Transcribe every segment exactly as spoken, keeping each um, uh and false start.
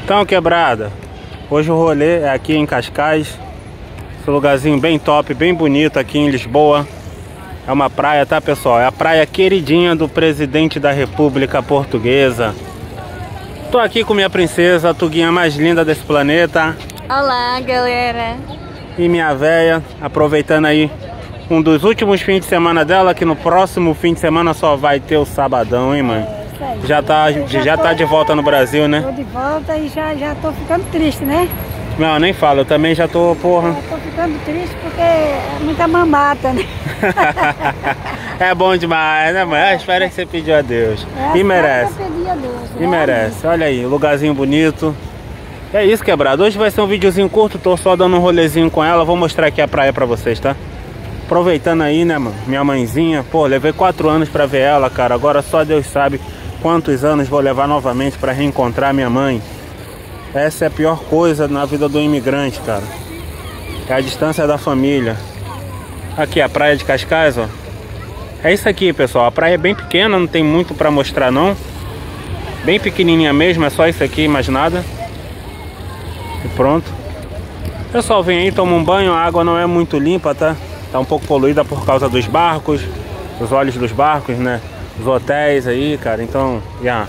Então, quebrada, hoje o rolê é aqui em Cascais. Esse lugarzinho bem top, bem bonito aqui em Lisboa. É uma praia, tá, pessoal? É a praia queridinha do presidente da República Portuguesa. Tô aqui com minha princesa, a tuguinha mais linda desse planeta. Olá, galera. E minha véia, aproveitando aí um dos últimos fins de semana dela, que no próximo fim de semana só vai ter o sabadão, hein, mãe? Já tá, já, já tá de volta no Brasil, né? Tô de volta e já, já tô ficando triste, né? Não, nem falo, eu também já tô, porra. Eu tô ficando triste porque é muita mamata, né? É bom demais, né, mãe? Eu espero que você pediu a Deus. É, e merece. Eu pedi a Deus, e merece. Olha aí, lugarzinho bonito. É isso, quebrado. Hoje vai ser um videozinho curto, tô só dando um rolezinho com ela. Vou mostrar aqui a praia pra vocês, tá? Aproveitando aí, né, mano? Minha mãezinha, pô, levei quatro anos pra ver ela, cara. Agora só Deus sabe quantos anos vou levar novamente pra reencontrar minha mãe. Essa é a pior coisa na vida do imigrante, cara. É a distância da família. Aqui a praia de Cascais, ó. É isso aqui, pessoal. A praia é bem pequena, não tem muito pra mostrar, não. Bem pequenininha mesmo, é só isso aqui, mais nada. E pronto. O pessoal vem aí, toma um banho, a água não é muito limpa, tá? Tá um pouco poluída por causa dos barcos, os olhos dos barcos, né? Os hotéis aí, cara, então, já. Yeah.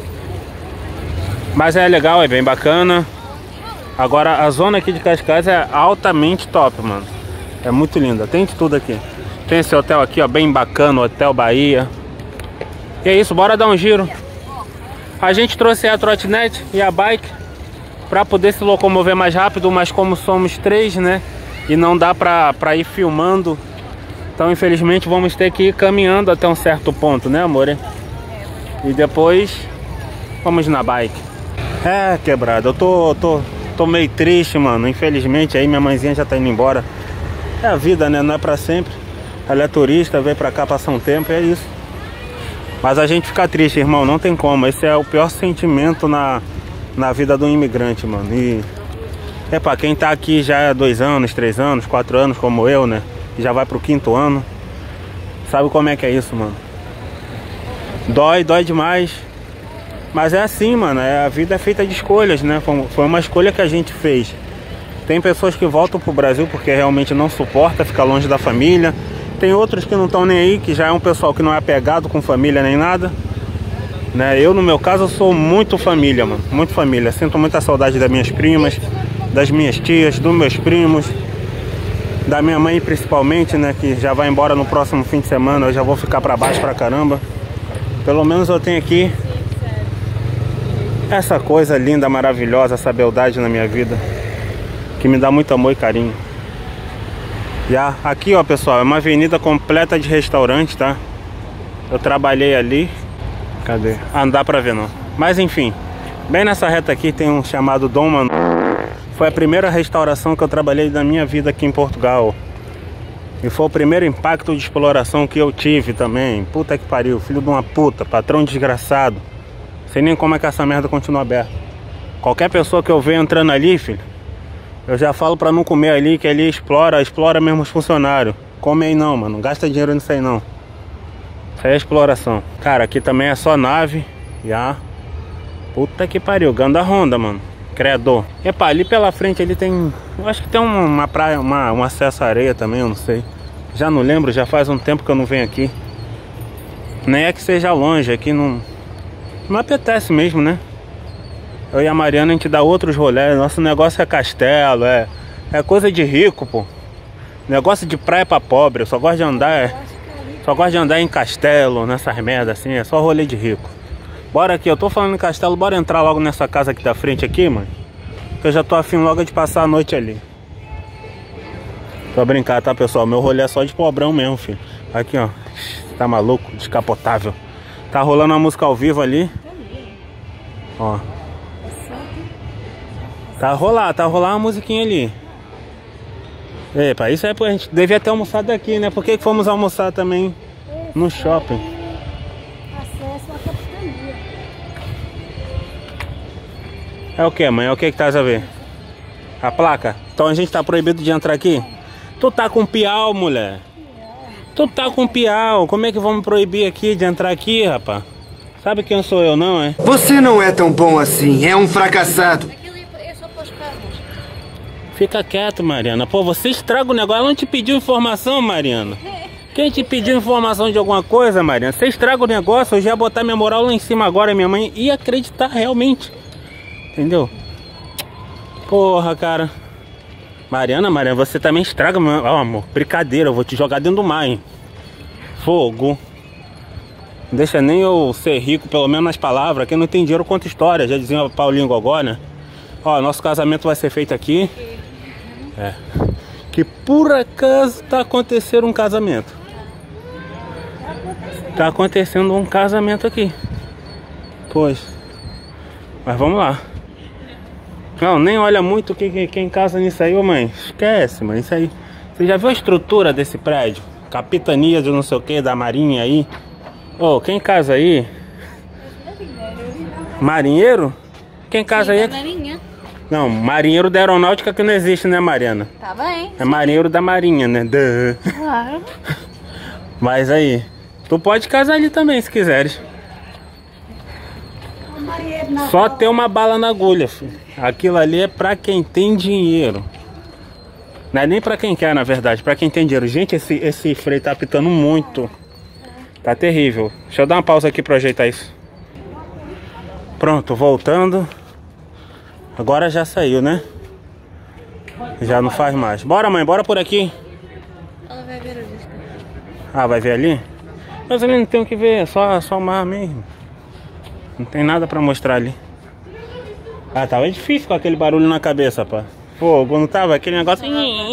Mas é legal, é bem bacana. Agora, a zona aqui de Cascais é altamente top, mano. É muito linda, tem de tudo aqui. Tem esse hotel aqui, ó, bem bacana, Hotel Bahia. E é isso, bora dar um giro. A gente trouxe a trotinete e a bike pra poder se locomover mais rápido, mas como somos três, né? E não dá pra, pra ir filmando. Então, infelizmente, vamos ter que ir caminhando até um certo ponto, né, amor? E depois, vamos na bike. É, quebrado, eu tô, tô, tô meio triste, mano. Infelizmente, aí minha mãezinha já tá indo embora. É a vida, né? Não é pra sempre. Ela é turista, veio pra cá passar um tempo, é isso. Mas a gente fica triste, irmão, não tem como. Esse é o pior sentimento na, na vida do imigrante, mano. E é pra quem tá aqui já há dois anos, três anos, quatro anos, como eu, né? Já vai pro quinto ano. Sabe como é que é isso, mano? Dói, dói demais. Mas é assim, mano. É, a vida é feita de escolhas, né? Foi, foi uma escolha que a gente fez. Tem pessoas que voltam pro Brasil porque realmente não suporta ficar longe da família. Tem outros que não estão nem aí, que já é um pessoal que não é apegado com família nem nada, né? Eu, no meu caso, eu sou muito família, mano. Muito família. Sinto muita saudade das minhas primas, das minhas tias, dos meus primos, da minha mãe principalmente, né? Que já vai embora no próximo fim de semana. Eu já vou ficar pra baixo pra caramba. Pelo menos eu tenho aqui essa coisa linda, maravilhosa, essa beldade na minha vida, que me dá muito amor e carinho. Já aqui, ó, pessoal, é uma avenida completa de restaurante, tá? Eu trabalhei ali. Cadê? Ah, não dá pra ver não. Mas enfim, bem nessa reta aqui tem um chamado Dom Manu. Foi a primeira restauração que eu trabalhei na minha vida aqui em Portugal. E foi o primeiro impacto de exploração que eu tive também. Puta que pariu, filho de uma puta, patrão desgraçado. Sei nem como é que essa merda continua aberta. Qualquer pessoa que eu vejo entrando ali, filho, eu já falo pra não comer ali, que ali explora, explora mesmo os funcionários. Come aí não, mano, não gasta dinheiro nisso aí não. Isso aí é exploração. Cara, aqui também é só nave. Já. Puta que pariu, Ganda Honda, mano. Credo. Epa, ali pela frente ali tem... Eu acho que tem uma, uma praia, uma, um acesso à areia também, eu não sei. Já não lembro, já faz um tempo que eu não venho aqui. Nem é que seja longe, aqui não... Não apetece mesmo, né? Eu e a Mariana, a gente dá outros rolés. Nosso negócio é castelo, é, é coisa de rico, pô. Negócio de praia pra pobre. Eu só gosto de andar, é, só gosto de andar em castelo, nessas merdas assim. É só rolê de rico. Bora aqui, eu tô falando em castelo, bora entrar logo nessa casa aqui da frente aqui, mano. Que eu já tô afim logo de passar a noite ali. Pra brincar, tá, pessoal? Meu rolê é só de pobrão mesmo, filho. Aqui, ó. Tá maluco? Descapotável. Tá rolando uma música ao vivo ali. Ó. Tá rolar, tá rolar uma musiquinha ali. Epa, isso aí a gente devia ter almoçado aqui, né? Por que que fomos almoçar também no shopping? Acesso à capitania. É o que, mãe? É o que que tá a ver? A placa? Então a gente tá proibido de entrar aqui? Tu tá com piau, mulher. Tu tá com piau. Como é que vamos proibir aqui de entrar aqui, rapaz? Sabe quem sou eu, não, é? Você não é tão bom assim, é um fracassado. Aquilo é só para os carros. Fica quieto, Mariana. Pô, você estraga o negócio. Ela não te pediu informação, Mariana. Quem te pediu informação de alguma coisa, Mariana? Você estraga o negócio, eu já ia botar minha moral lá em cima agora, minha mãe ia acreditar realmente. Entendeu? Porra, cara. Mariana, Mariana, você também estraga, meu oh, amor. Brincadeira, eu vou te jogar dentro do mar, hein? Fogo. Não deixa nem eu ser rico, pelo menos nas palavras. Quem não tem dinheiro conta história, já dizia o Paulinho Gogó, né? Ó, nosso casamento vai ser feito aqui. É. Que por acaso tá acontecendo um casamento. Tá acontecendo um casamento aqui. Pois. Mas vamos lá. Não, nem olha muito quem, quem casa nisso aí, ô mãe. Esquece, mãe. Isso aí. Você já viu a estrutura desse prédio? Capitania de não sei o que, da marinha aí. Ô, quem casa aí? Marinheiro? Quem casa aí? Marinha. Não, marinheiro da aeronáutica que não existe, né, Mariana? Tá bem. É marinheiro da marinha, né? Duh. Claro. Mas aí, tu pode casar ali também, se quiseres. Só ter uma bala na agulha, filho. Aquilo ali é pra quem tem dinheiro. Não é nem pra quem quer, na verdade. Pra quem tem dinheiro. Gente, esse, esse freio tá apitando muito. Tá terrível. Deixa eu dar uma pausa aqui pra ajeitar isso. Pronto, voltando. Agora já saiu, né? Já não faz mais. Bora, mãe, bora por aqui. Ela vai ver a vista. Ah, vai ver ali? Mas ali não tem o que ver, é só, só o mar mesmo. Não tem nada pra mostrar ali. Ah, tava difícil com aquele barulho na cabeça, pá. Fogo, não tava aquele negócio...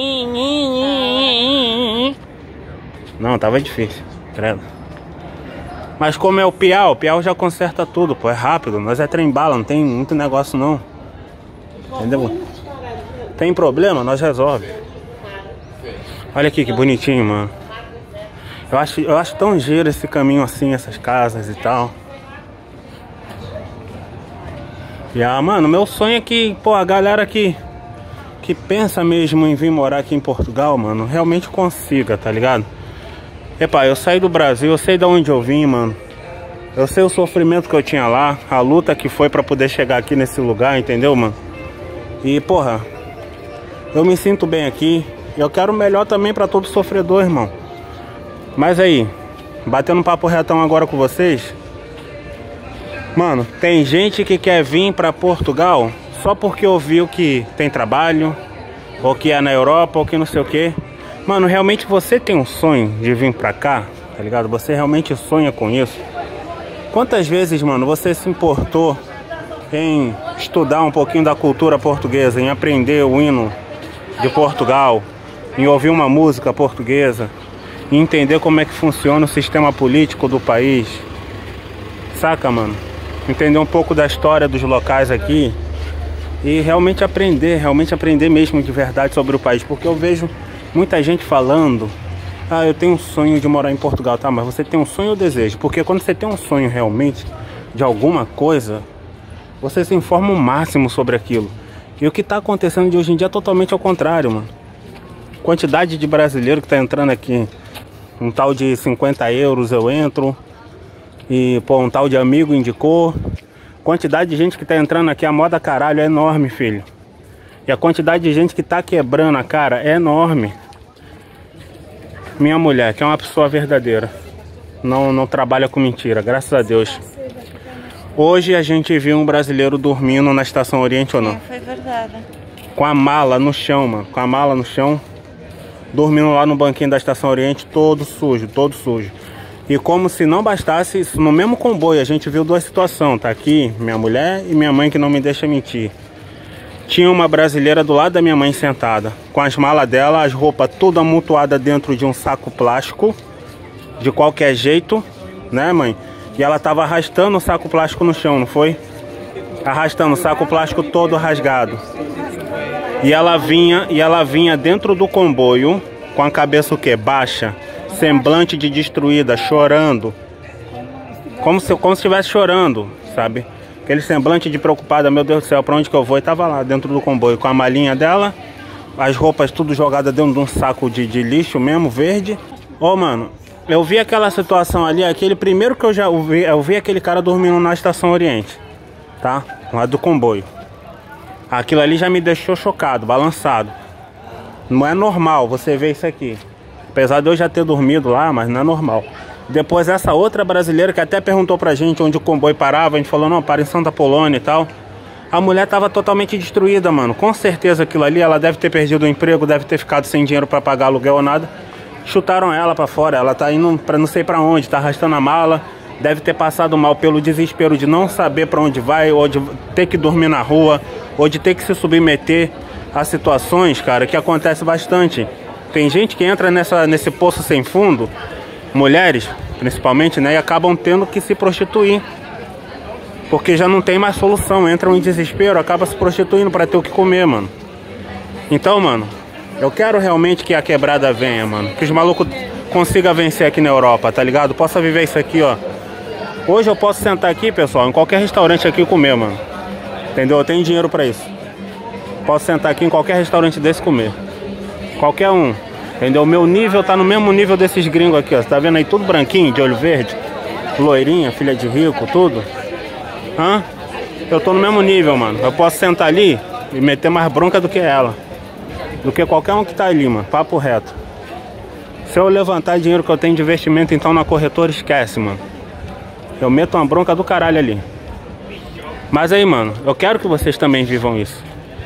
Não, tava difícil, credo. Mas como é o Piau, o Piau já conserta tudo, pô, é rápido. Nós é trem bala, não tem muito negócio não. Entendeu? Tem problema, nós resolve. Olha aqui que bonitinho, mano. Eu acho, eu acho tão giro esse caminho assim, essas casas e tal. E ah, mano, meu sonho é que, pô, a galera que, que pensa mesmo em vir morar aqui em Portugal, mano, realmente consiga, tá ligado? Epá, eu saí do Brasil, eu sei de onde eu vim, mano. Eu sei o sofrimento que eu tinha lá, a luta que foi pra poder chegar aqui nesse lugar, entendeu, mano? E, porra, eu me sinto bem aqui. Eu quero o melhor também pra todo sofredor, irmão. Mas aí, batendo um papo retão agora com vocês. Mano, tem gente que quer vir pra Portugal só porque ouviu que tem trabalho, ou que é na Europa, ou que não sei o que. Mano, realmente você tem um sonho de vir pra cá, tá ligado? Você realmente sonha com isso? Quantas vezes, mano, você se importou em estudar um pouquinho da cultura portuguesa, em aprender o hino de Portugal, em ouvir uma música portuguesa, em entender como é que funciona o sistema político do país? Saca, mano? Entender um pouco da história dos locais aqui e realmente aprender, realmente aprender mesmo de verdade sobre o país, porque eu vejo muita gente falando: ah, eu tenho um sonho de morar em Portugal. Tá, mas você tem um sonho ou desejo? Porque quando você tem um sonho realmente de alguma coisa, você se informa o máximo sobre aquilo. E o que tá acontecendo de hoje em dia é totalmente ao contrário, mano. Quantidade de brasileiro que tá entrando aqui, um tal de cinquenta euros eu entro, e pô, um tal de amigo indicou. Quantidade de gente que tá entrando aqui, a moda caralho é enorme, filho. E a quantidade de gente que tá quebrando a cara é enorme. Minha mulher, que é uma pessoa verdadeira, não, não trabalha com mentira, graças a Deus. Hoje a gente viu um brasileiro dormindo na Estação Oriente ou não? É, foi verdade. Com a mala no chão, mano. Com a mala no chão, dormindo lá no banquinho da Estação Oriente, todo sujo, todo sujo. E como se não bastasse isso, no mesmo comboio a gente viu duas situações. Tá aqui minha mulher e minha mãe, que não me deixa mentir. Tinha uma brasileira do lado da minha mãe sentada, com as malas dela, as roupas tudo amontoada dentro de um saco plástico, de qualquer jeito, né, mãe? E ela tava arrastando o saco plástico no chão, não foi? Arrastando o saco plástico todo rasgado. E ela vinha, e ela vinha dentro do comboio, com a cabeça o quê? Baixa, semblante de destruída, chorando. Como se, como se estivesse chorando, sabe? Aquele semblante de preocupada, meu Deus do céu, pra onde que eu vou? E tava lá dentro do comboio, com a malinha dela, as roupas tudo jogadas dentro de um saco de, de lixo mesmo, verde. Ô, mano, eu vi aquela situação ali, aquele primeiro que eu já vi, eu vi aquele cara dormindo na Estação Oriente, tá? Lá do comboio. Aquilo ali já me deixou chocado, balançado. Não é normal você ver isso aqui. Apesar de eu já ter dormido lá, mas não é normal. Depois essa outra brasileira que até perguntou pra gente onde o comboio parava, a gente falou, não, para em Santa Polônia e tal. A mulher tava totalmente destruída, mano. Com certeza aquilo ali, ela deve ter perdido o emprego, deve ter ficado sem dinheiro pra pagar aluguel ou nada. Chutaram ela pra fora, ela tá indo pra não sei pra onde, tá arrastando a mala. Deve ter passado mal pelo desespero de não saber pra onde vai, ou de ter que dormir na rua, ou de ter que se submeter a situações, cara, que acontece bastante. Tem gente que entra nessa, nesse poço sem fundo, mulheres principalmente, né, e acabam tendo que se prostituir. Porque já não tem mais solução, entram em desespero, acaba se prostituindo pra ter o que comer, mano. Então, mano, eu quero realmente que a quebrada venha, mano. Que os malucos consigam vencer aqui na Europa, tá ligado? Possa viver isso aqui, ó. Hoje eu posso sentar aqui, pessoal, em qualquer restaurante aqui e comer, mano. Entendeu? Eu tenho dinheiro pra isso. Posso sentar aqui em qualquer restaurante desse e comer. Qualquer um. Entendeu? O meu nível tá no mesmo nível desses gringos aqui, ó. Você tá vendo aí tudo branquinho, de olho verde? Loirinha, filha de rico, tudo. Hã? Eu tô no mesmo nível, mano. Eu posso sentar ali e meter mais bronca do que ela. Do que qualquer um que tá ali, mano. Papo reto. Se eu levantar dinheiro que eu tenho de investimento, então na corretora, esquece, mano. Eu meto uma bronca do caralho ali. Mas aí, mano, eu quero que vocês também vivam isso.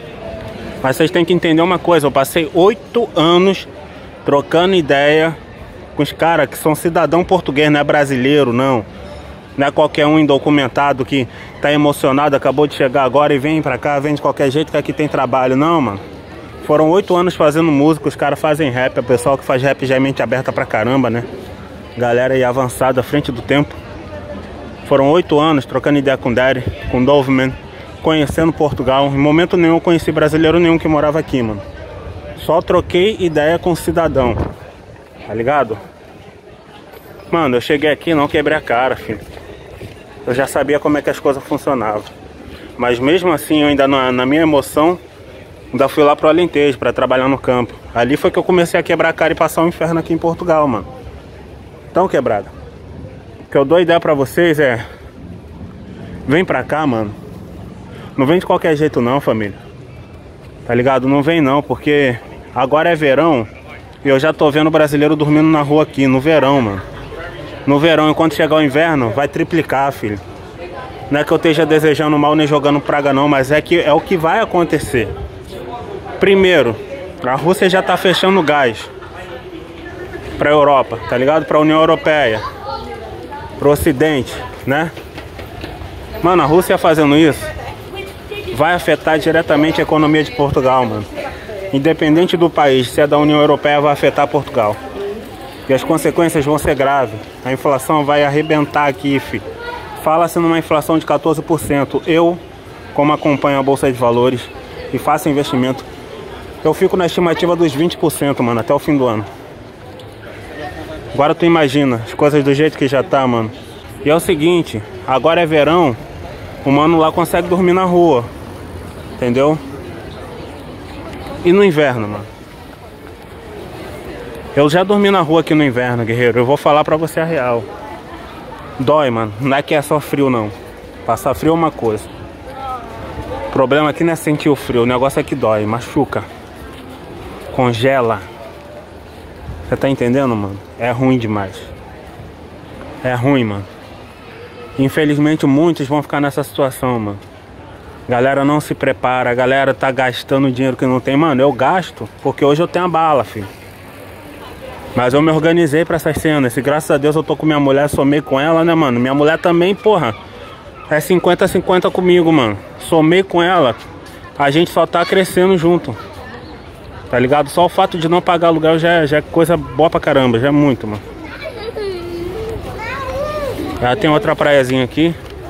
Mas vocês têm que entender uma coisa. Eu passei oito anos trocando ideia com os caras que são cidadão português, não é brasileiro, não. Não é qualquer um indocumentado que tá emocionado, acabou de chegar agora e vem pra cá, vem de qualquer jeito que aqui tem trabalho. Não, mano. Foram oito anos fazendo música, os caras fazem rap. O pessoal que faz rap já é mente aberta pra caramba, né? Galera aí avançada, à frente do tempo. Foram oito anos trocando ideia com o Daddy, com o Doveman, conhecendo Portugal. Em momento nenhum eu conheci brasileiro nenhum que morava aqui, mano. Só troquei ideia com o cidadão, tá ligado? Mano, eu cheguei aqui e não quebrei a cara, filho. Eu já sabia como é que as coisas funcionavam. Mas mesmo assim, eu ainda na, na minha emoção, ainda fui lá pro Alentejo pra trabalhar no campo. Ali foi que eu comecei a quebrar a cara e passar um inferno aqui em Portugal, mano. Então, quebrada, o que eu dou ideia pra vocês é... Vem pra cá, mano. Não vem de qualquer jeito não, família. Tá ligado? Não vem não, porque agora é verão e eu já tô vendo brasileiro dormindo na rua aqui, no verão, mano. No verão, enquanto chegar o inverno, vai triplicar, filho. Não é que eu esteja desejando mal nem jogando praga não, mas é que é o que vai acontecer. Primeiro, a Rússia já tá fechando gás pra Europa, tá ligado? Pra União Europeia, pro Ocidente, né? Mano, a Rússia fazendo isso vai afetar diretamente a economia de Portugal, mano. Independente do país, se é da União Europeia, vai afetar Portugal. E as consequências vão ser graves. A inflação vai arrebentar aqui, filho. Fala-se numa inflação de quatorze por cento. Eu, como acompanho a Bolsa de Valores e faço investimento, eu fico na estimativa dos vinte por cento, mano, até o fim do ano. Agora tu imagina as coisas do jeito que já tá, mano. E é o seguinte, agora é verão, o mano lá consegue dormir na rua. Entendeu? E no inverno, mano? Eu já dormi na rua aqui no inverno, guerreiro. Eu vou falar pra você a real. Dói, mano. Não é que é só frio, não. Passar frio é uma coisa. O problema aqui não é sentir o frio. O negócio é que dói, machuca. Congela. Você tá entendendo, mano? É ruim demais. É ruim, mano. Infelizmente, muitos vão ficar nessa situação, mano. Galera não se prepara, a galera tá gastando dinheiro que não tem. Mano, eu gasto porque hoje eu tenho a bala, filho. Mas eu me organizei pra essas cenas. E graças a Deus eu tô com minha mulher, somei com ela, né, mano? Minha mulher também, porra, é cinquenta a cinquenta comigo, mano. Somei com ela. A gente só tá crescendo junto. Tá ligado? Só o fato de não pagar aluguel já, já é coisa boa pra caramba. Já é muito, mano. Já tem outra praiazinha aqui.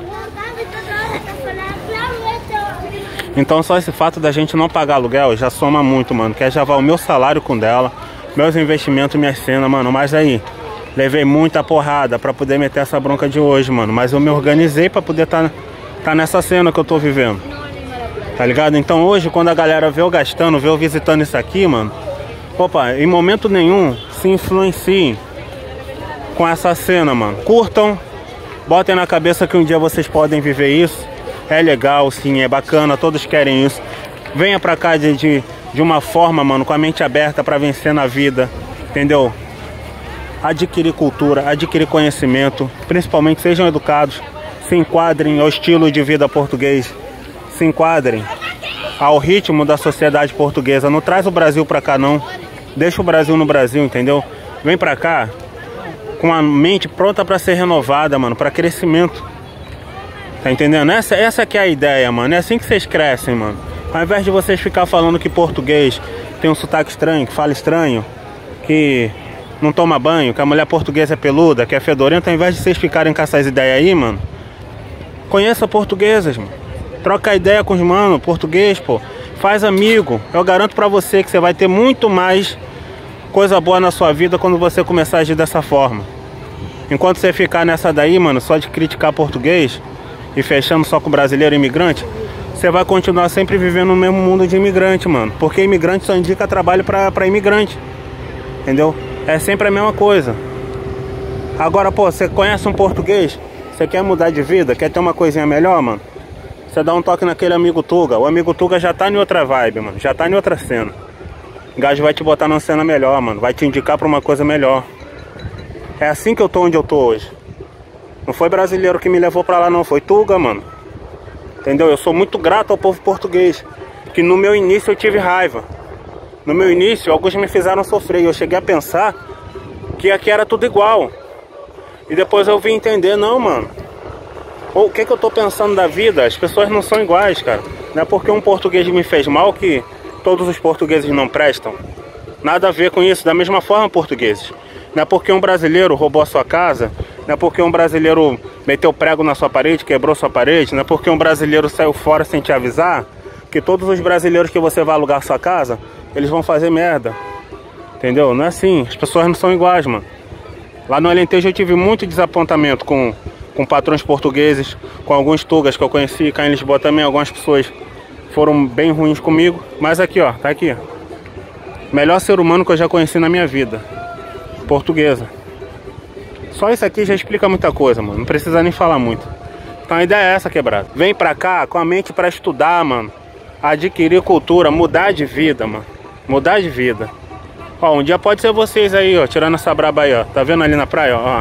Então só esse fato da gente não pagar aluguel já soma muito, mano. Que é já vai o meu salário com dela, meus investimentos, minhas cenas, mano. Mas aí, levei muita porrada pra poder meter essa bronca de hoje, mano. Mas eu me organizei pra poder tá, tá nessa cena que eu tô vivendo. Tá ligado? Então hoje, quando a galera vê eu gastando, vê eu visitando isso aqui, mano, opa, em momento nenhum se influenciem com essa cena, mano. Curtam, botem na cabeça que um dia vocês podem viver isso. É legal, sim, é bacana, todos querem isso. Venha pra cá de, de, de uma forma, mano, com a mente aberta pra vencer na vida, entendeu? Adquirir cultura, adquirir conhecimento, principalmente sejam educados, se enquadrem ao estilo de vida português, se enquadrem ao ritmo da sociedade portuguesa. Não traz o Brasil pra cá, não. Deixa o Brasil no Brasil, entendeu? Vem pra cá com a mente pronta pra ser renovada, mano, pra crescimento. Tá entendendo? Essa, essa que é a ideia, mano. É assim que vocês crescem, mano. Ao invés de vocês ficar falando que português tem um sotaque estranho, que fala estranho, que não toma banho, que a mulher portuguesa é peluda, que é fedorenta, ao invés de vocês ficarem com essas ideias aí, mano, conheça portuguesas, mano. Troca ideia com os manos, português, pô. Faz amigo. Eu garanto pra você que você vai ter muito mais coisa boa na sua vida quando você começar a agir dessa forma. Enquanto você ficar nessa daí, mano, só de criticar português e fechando só com brasileiro e imigrante, você vai continuar sempre vivendo no mesmo mundo de imigrante, mano. Porque imigrante só indica trabalho pra, pra imigrante. Entendeu? É sempre a mesma coisa. Agora, pô, você conhece um português, você quer mudar de vida, quer ter uma coisinha melhor, mano? Você dá um toque naquele amigo Tuga. O amigo Tuga já tá em outra vibe, mano. Já tá em outra cena. O gajo vai te botar numa cena melhor, mano. Vai te indicar pra uma coisa melhor. É assim que eu tô onde eu tô hoje. Não foi brasileiro que me levou pra lá, não. Foi Tuga, mano. Entendeu? Eu sou muito grato ao povo português. Que no meu início eu tive raiva. No meu início, alguns me fizeram sofrer. E eu cheguei a pensar que aqui era tudo igual. E depois eu vim entender, não, mano. O que que eu tô pensando da vida? As pessoas não são iguais, cara. Não é porque um português me fez mal que todos os portugueses não prestam. Nada a ver com isso. Da mesma forma, portugueses. Não é porque um brasileiro roubou a sua casa, não é porque um brasileiro meteu prego na sua parede, quebrou sua parede, não é porque um brasileiro saiu fora sem te avisar, que todos os brasileiros que você vai alugar sua casa, eles vão fazer merda. Entendeu? Não é assim. As pessoas não são iguais, mano. Lá no Alentejo eu tive muito desapontamento com, com patrões portugueses, com alguns tugas que eu conheci, cá em Lisboa também, algumas pessoas foram bem ruins comigo. Mas aqui, ó, tá aqui. Melhor ser humano que eu já conheci na minha vida. Portuguesa. Só isso aqui já explica muita coisa, mano. Não precisa nem falar muito. Então a ideia é essa, quebrada. Vem pra cá com a mente pra estudar, mano. Adquirir cultura, mudar de vida, mano. Mudar de vida. Ó, um dia pode ser vocês aí, ó, tirando essa braba aí, ó. Tá vendo ali na praia, ó?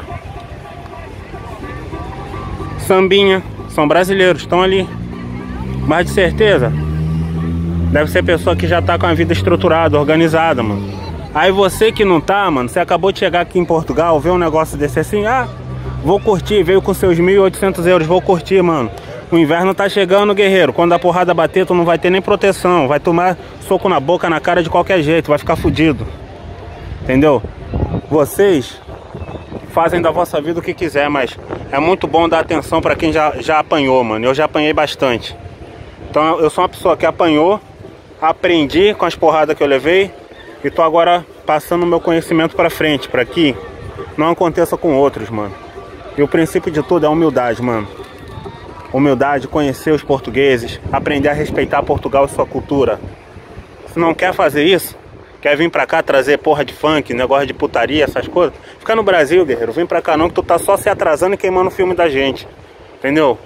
Sambinha. São brasileiros, estão ali. Mas de certeza deve ser pessoa que já tá com a vida estruturada, organizada, mano. Aí você que não tá, mano, você acabou de chegar aqui em Portugal, vê um negócio desse assim, ah, vou curtir, veio com seus mil e oitocentos euros, vou curtir, mano. O inverno tá chegando, guerreiro. Quando a porrada bater, tu não vai ter nem proteção. Vai tomar soco na boca, na cara de qualquer jeito, vai ficar fudido. Entendeu? Vocês fazem da vossa vida o que quiser, mas é muito bom dar atenção pra quem já, já apanhou, mano. Eu já apanhei bastante. Então eu sou uma pessoa que apanhou, aprendi com as porradas que eu levei e tô agora passando o meu conhecimento pra frente, pra que não aconteça com outros, mano. E o princípio de tudo é a humildade, mano. Humildade, conhecer os portugueses, aprender a respeitar Portugal e sua cultura. Se não quer fazer isso, quer vir pra cá trazer porra de funk, negócio de putaria, essas coisas, fica no Brasil, guerreiro. Vem pra cá não, que tu tá só se atrasando e queimando o filme da gente. Entendeu?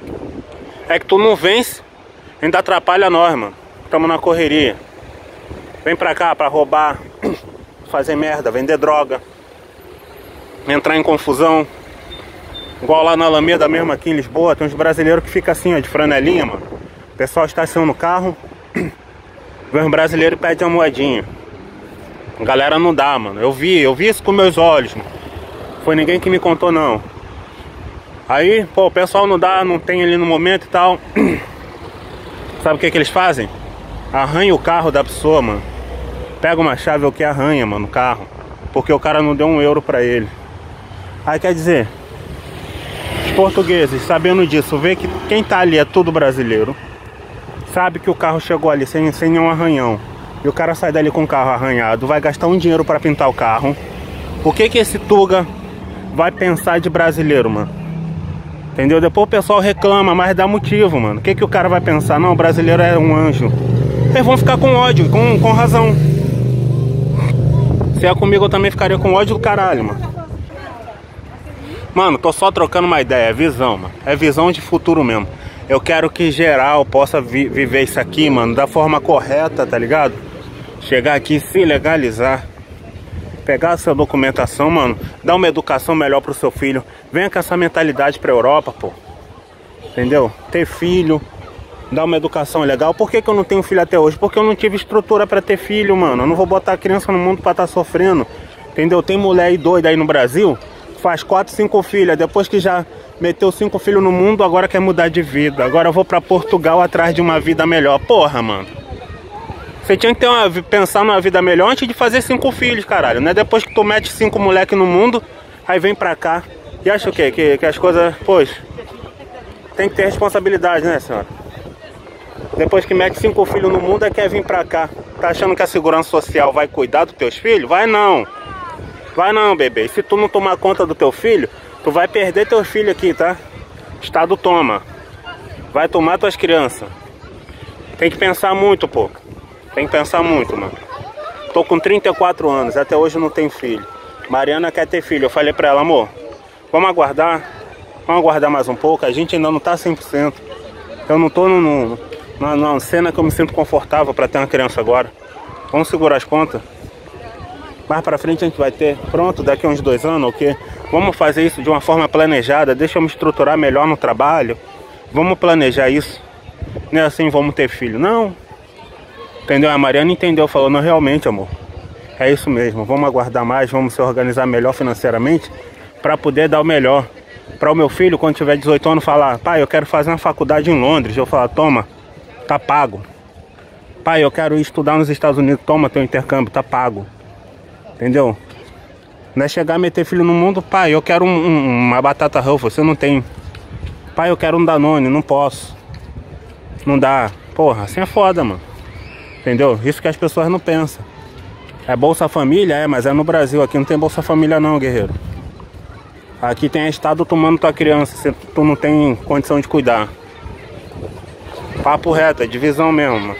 É que tu não vence, ainda atrapalha nós, mano. Tamo na correria. Vem pra cá pra roubar, fazer merda, vender droga, entrar em confusão. Igual lá na Alameda mesmo, aqui em Lisboa, tem uns brasileiros que ficam assim, ó, de franelinha, mano. O pessoal estaciona no carro, vem um brasileiro e pede uma moedinha. A galera não dá, mano. Eu vi, eu vi isso com meus olhos, mano. Foi ninguém que me contou, não. Aí, pô, o pessoal não dá, não tem ali no momento e tal. Sabe o que que eles fazem? Arranha o carro da pessoa, mano. Pega uma chave, o que arranha, mano, o carro. Porque o cara não deu um euro pra ele. Aí quer dizer, os portugueses, sabendo disso, vê que quem tá ali é tudo brasileiro, sabe que o carro chegou ali sem, sem nenhum arranhão, e o cara sai dali com o carro arranhado, vai gastar um dinheiro pra pintar o carro. O que que esse Tuga vai pensar de brasileiro, mano? Entendeu? Depois o pessoal reclama, mas dá motivo, mano. O que que o cara vai pensar? Não, o brasileiro é um anjo. Eles vão ficar com ódio, com, com razão. Se é comigo eu também ficaria com ódio do caralho, mano. Mano, tô só trocando uma ideia, é visão, mano. É visão de futuro mesmo. Eu quero que geral possa vi viver isso aqui, mano, da forma correta, tá ligado? Chegar aqui, se legalizar, pegar a sua documentação, mano, dar uma educação melhor pro seu filho. Venha com essa mentalidade pra Europa, pô. Entendeu? Ter filho, dar uma educação legal. Por que que eu não tenho filho até hoje? Porque eu não tive estrutura pra ter filho, mano. Eu não vou botar a criança no mundo pra estar sofrendo. Entendeu? Tem mulher aí doida aí no Brasil, faz quatro, cinco filhas. Depois que já meteu cinco filhos no mundo, agora quer mudar de vida. Agora eu vou pra Portugal atrás de uma vida melhor. Porra, mano. Você tinha que ter uma, pensar numa vida melhor antes de fazer cinco filhos, caralho. Não é depois que tu mete cinco moleques no mundo, aí vem pra cá. E acha o quê? Que, que as coisas, pois, tem que ter responsabilidade, né, senhora? Depois que mete cinco filhos no mundo, é quer vir pra cá. Tá achando que a segurança social vai cuidar dos teus filhos? Vai não. Vai não, bebê. E se tu não tomar conta do teu filho, tu vai perder teu filho aqui, tá? Estado toma. Vai tomar tuas crianças. Tem que pensar muito, pô. Tem que pensar muito, mano. Tô com trinta e quatro anos, até hoje eu não tenho filho. Mariana quer ter filho. Eu falei pra ela, amor, vamos aguardar. Vamos aguardar mais um pouco. A gente ainda não tá cem por cento. Eu não tô no, no, numa, numa cena que eu me sinto confortável pra ter uma criança agora. Vamos segurar as pontas. Mais pra frente a gente vai ter. Pronto, daqui a uns dois anos, ok? Vamos fazer isso de uma forma planejada. Deixa eu me estruturar melhor no trabalho. Vamos planejar isso. Não é assim, vamos ter filho. Não. Entendeu? A Mariana entendeu, falou, não, realmente, amor. É isso mesmo. Vamos aguardar mais, vamos se organizar melhor financeiramente pra poder dar o melhor. Para o meu filho, quando tiver dezoito anos, falar, pai, eu quero fazer uma faculdade em Londres. Eu falar, toma, tá pago. Pai, eu quero ir estudar nos Estados Unidos. Toma, teu intercâmbio, tá pago. Entendeu? Não é chegar a meter filho no mundo. Pai, eu quero um, um, uma batata Ruffles. Você não tem. Pai, eu quero um Danone. Não posso. Não dá. Porra, assim é foda, mano. Entendeu? Isso que as pessoas não pensam. É Bolsa Família? É, mas é no Brasil. Aqui não tem Bolsa Família não, guerreiro. Aqui tem estado tomando tua criança se tu não tem condição de cuidar. Papo reto, é divisão mesmo, mano.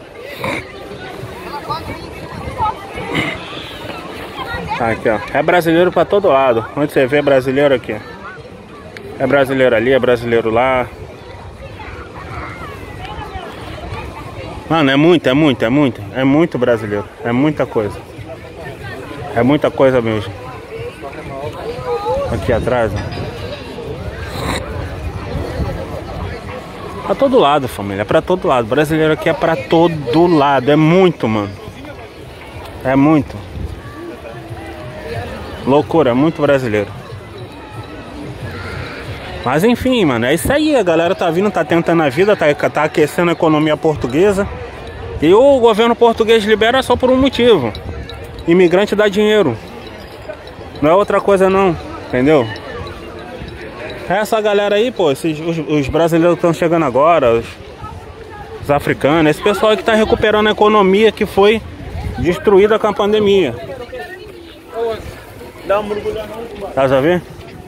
Aqui, ó. É brasileiro pra todo lado. Onde você vê brasileiro aqui. É brasileiro ali, é brasileiro lá. Mano, é muito, é muito, é muito. É muito brasileiro. É muita coisa. É muita coisa mesmo. Aqui atrás, ó. Pra todo lado, família. É pra todo lado. Brasileiro aqui é pra todo lado. É muito, mano. É muito. Loucura, é muito brasileiro. Mas enfim, mano, é isso aí. A galera tá vindo, tá tentando a vida, tá, tá aquecendo a economia portuguesa. E o governo português libera só por um motivo. Imigrante dá dinheiro. Não é outra coisa não, entendeu? Essa galera aí, pô, esses, os, os brasileiros que estão chegando agora, os, os africanos, esse pessoal que tá recuperando a economia que foi destruída com a pandemia. Tá a ver?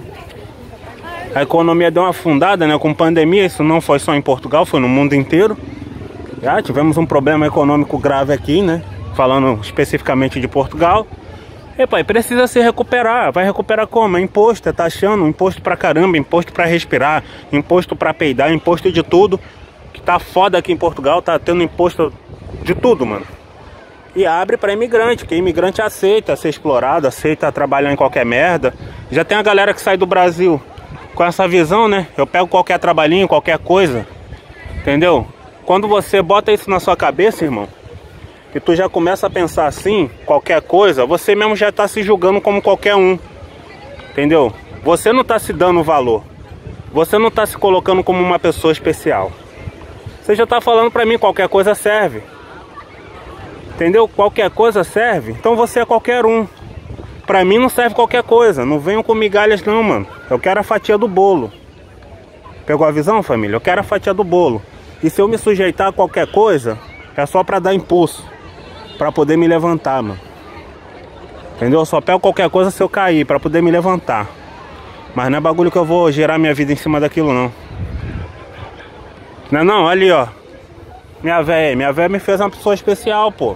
A economia deu uma afundada, né, com pandemia. Isso não foi só em Portugal, foi no mundo inteiro. Já tivemos um problema econômico grave aqui, né? Falando especificamente de Portugal. E pai, precisa se recuperar. Vai recuperar como? É imposto, é taxando, imposto pra caramba, imposto pra respirar, imposto pra peidar, imposto de tudo. Que tá foda aqui em Portugal, tá tendo imposto de tudo, mano. E abre pra imigrante, porque imigrante aceita ser explorado, aceita trabalhar em qualquer merda. Já tem a galera que sai do Brasil com essa visão, né? Eu pego qualquer trabalhinho, qualquer coisa. Entendeu? Quando você bota isso na sua cabeça, irmão, e tu já começa a pensar assim, qualquer coisa, você mesmo já tá se julgando como qualquer um. Entendeu? Você não tá se dando valor. Você não tá se colocando como uma pessoa especial. Você já tá falando pra mim, qualquer coisa serve. Entendeu? Qualquer coisa serve. Então você é qualquer um. Pra mim não serve qualquer coisa. Não venham com migalhas não, mano. Eu quero a fatia do bolo. Pegou a visão, família? Eu quero a fatia do bolo. E se eu me sujeitar a qualquer coisa, é só pra dar impulso. Pra poder me levantar, mano. Entendeu? Eu só pego qualquer coisa se eu cair, pra poder me levantar. Mas não é bagulho que eu vou gerar minha vida em cima daquilo, não. Não é não? Ali, ó. Minha véia, minha véia me fez uma pessoa especial, pô.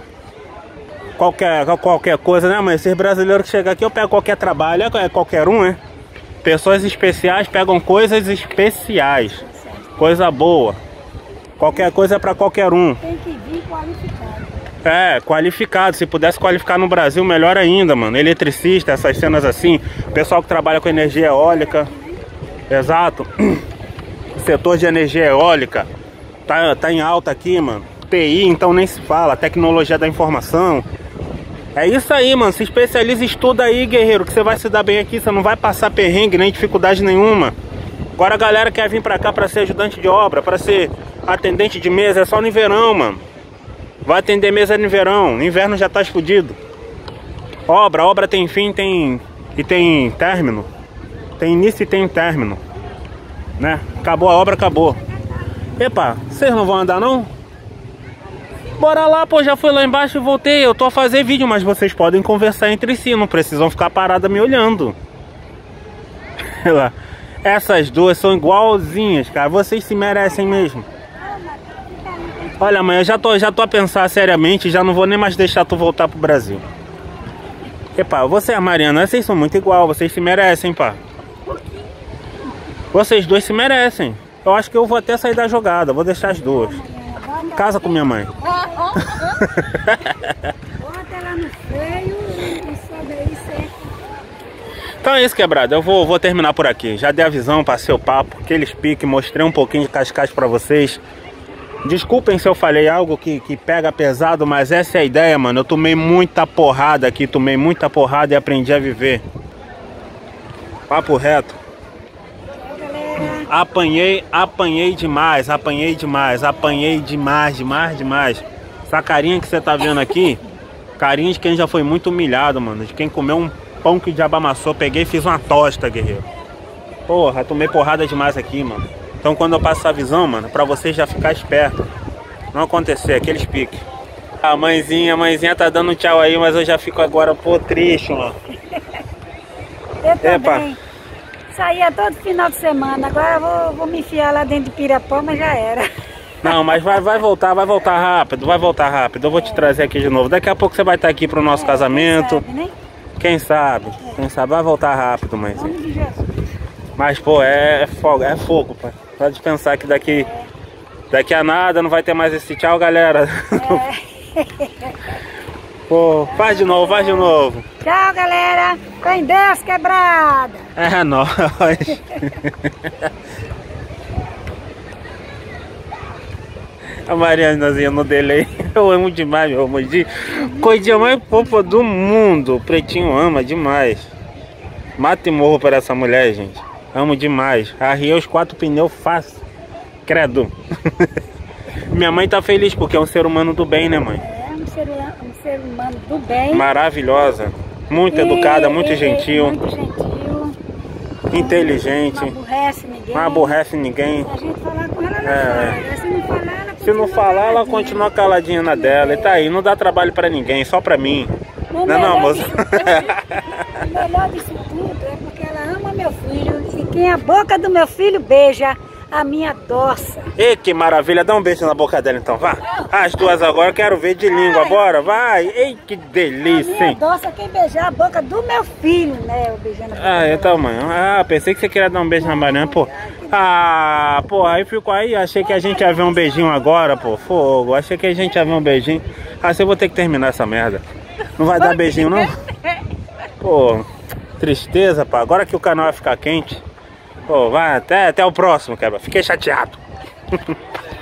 Qualquer, qualquer coisa, né, mãe? Esses brasileiros que chegam aqui, eu pego qualquer trabalho, é qualquer um, né? Pessoas especiais pegam coisas especiais. Coisa boa. Qualquer coisa é pra qualquer um. Tem que vir qualificado. É, qualificado. Se pudesse qualificar no Brasil, melhor ainda, mano. Eletricista, essas cenas assim. Pessoal que trabalha com energia eólica. Exato. Setor de energia eólica. Tá, tá em alta aqui, mano. T I, então nem se fala. Tecnologia da informação. É isso aí, mano. Se especializa, estuda aí, guerreiro, que você vai se dar bem aqui. Você não vai passar perrengue, nem dificuldade nenhuma. Agora a galera quer vir pra cá pra ser ajudante de obra, pra ser atendente de mesa. É só no verão, mano. Vai atender mesa no verão. No inverno já tá explodido. Obra, obra tem fim, tem... e tem término. Tem início e tem término, né? Acabou a obra, acabou. Epa, vocês não vão andar não? Bora lá, pô, já fui lá embaixo e voltei. Eu tô a fazer vídeo, mas vocês podem conversar entre si. Não precisam ficar parada me olhando. Essas duas são igualzinhas, cara. Vocês se merecem mesmo. Olha, mãe, eu já tô, já tô a pensar seriamente. Já não vou nem mais deixar tu voltar pro Brasil. Epa, você e a Mariana, vocês são muito igual. Vocês se merecem, pá. Vocês dois se merecem. Eu acho que eu vou até sair da jogada. Vou deixar as duas. Casa com minha mãe. Bota ela no freio e sobe aí certo. Então é isso, quebrado. Eu vou, vou terminar por aqui. Já dei a visão, passei o papo, aqueles piques, mostrei um pouquinho de Cascais pra vocês. Desculpem se eu falei algo que, que pega pesado, mas essa é a ideia, mano. Eu tomei muita porrada aqui, tomei muita porrada e aprendi a viver. Papo reto. Apanhei, apanhei demais, apanhei demais, apanhei demais, demais, demais. Essa carinha que você tá vendo aqui, carinha de quem já foi muito humilhado, mano. De quem comeu um pão que o diabo amassou. Peguei e fiz uma tosta, guerreiro. Porra, tomei porrada demais aqui, mano. Então quando eu passo essa visão, mano, pra você já ficar esperto. Não acontecer, aqueles piques. A mãezinha, a mãezinha tá dando um tchau aí, mas eu já fico agora, pô, triste, mano. Eu também. Epa. Saía todo final de semana, agora eu vou, vou me enfiar lá dentro de Pirapó, mas já era. Não, mas vai, vai voltar, vai voltar rápido, vai voltar rápido. Eu vou te trazer aqui de novo. Daqui a pouco você vai estar aqui pro nosso é, casamento. Quem sabe, né? Quem sabe, é. Quem sabe vai voltar rápido, mas. Nome de Jesus. Mas, pô, é fogo, é fogo, pai. Pode pensar que daqui, é. daqui a nada não vai ter mais esse tchau, galera. É. Pô, faz de novo, faz de novo. Tchau, galera. Com Deus, quebrada. É nóis. A Marianazinha no delay. Eu amo demais, meu amor. De coisinha mais fofa do mundo. O Pretinho ama demais. Mata e morro por essa mulher, gente. Amo demais. Arriei os quatro pneus fácil. Credo. Minha mãe tá feliz porque é um ser humano do bem, né, mãe? É um ser, um ser humano do bem. Maravilhosa. Muito e, educada, muito e, gentil. Muito gentil. Inteligente. Não aborrece ninguém. Não aborrece ninguém. A gente falar com ela, ela é. fala. Se não falar, ela Se não falar, ela continua caladinha na dela. É. E tá aí, não dá trabalho pra ninguém, só pra mim. O não é não, moça? O melhor disso tudo é porque ela ama meu filho. E quem a boca do meu filho beija, a minha doça. Ei, que maravilha. Dá um beijo na boca dela então, vá. As duas agora, quero ver de língua. Bora, vai. Ei, que delícia, a minha hein? doça, quem beijar a boca do meu filho, né? Eu beijando a boca. Ah, então, mãe. Ah, pensei que você queria dar um beijo na Mariana, pô. Ah, pô, aí ficou aí. Achei que a gente ia ver um beijinho agora, pô. Fogo. Achei que a gente ia ver um beijinho. Ah, você vou ter que terminar essa merda. Não vai dar beijinho, não? Pô, tristeza, pá. Agora que o canal vai ficar quente. Pô, vai até, até o próximo, quebra. Fiquei chateado.